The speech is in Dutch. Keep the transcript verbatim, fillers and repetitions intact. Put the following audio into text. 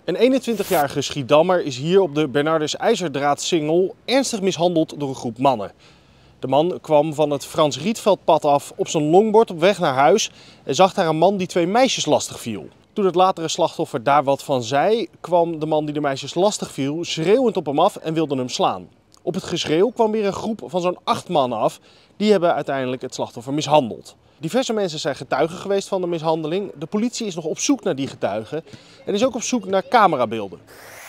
Een eenentwintigjarige Schiedammer is hier op de Bernardus IJzerdraadsingel ernstig mishandeld door een groep mannen. De man kwam van het Frans Rietveldpad af op zijn longboard op weg naar huis en zag daar een man die twee meisjes lastig viel. Toen het latere slachtoffer daar wat van zei, kwam de man die de meisjes lastig viel schreeuwend op hem af en wilde hem slaan. Op het geschreeuw kwam weer een groep van zo'n acht mannen af. Die hebben uiteindelijk het slachtoffer mishandeld. Diverse mensen zijn getuigen geweest van de mishandeling. De politie is nog op zoek naar die getuigen en is ook op zoek naar camerabeelden.